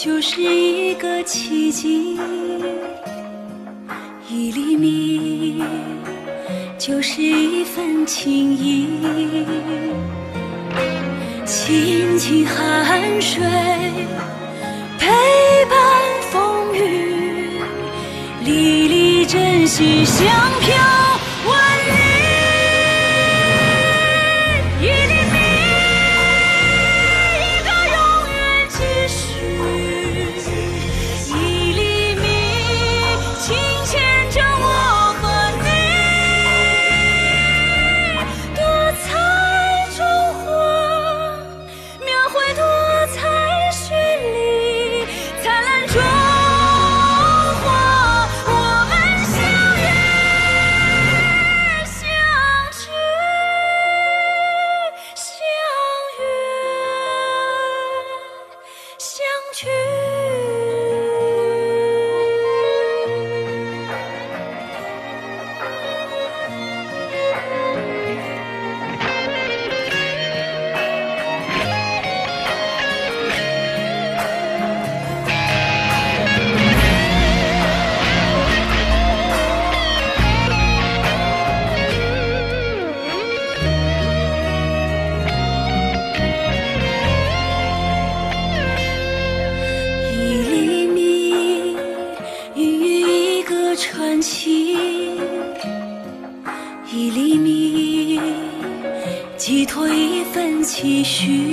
就是一个奇迹，一粒米就是一份情谊，轻轻汗水陪伴风雨，粒粒真心香飘万里。一粒米，一个永远继续，一粒米紧牵着我和你，多彩中华，描绘多彩绚丽，灿烂中华，我们相约相知相约相聚。一粒米孕育一个传奇，一粒米寄托一份期许，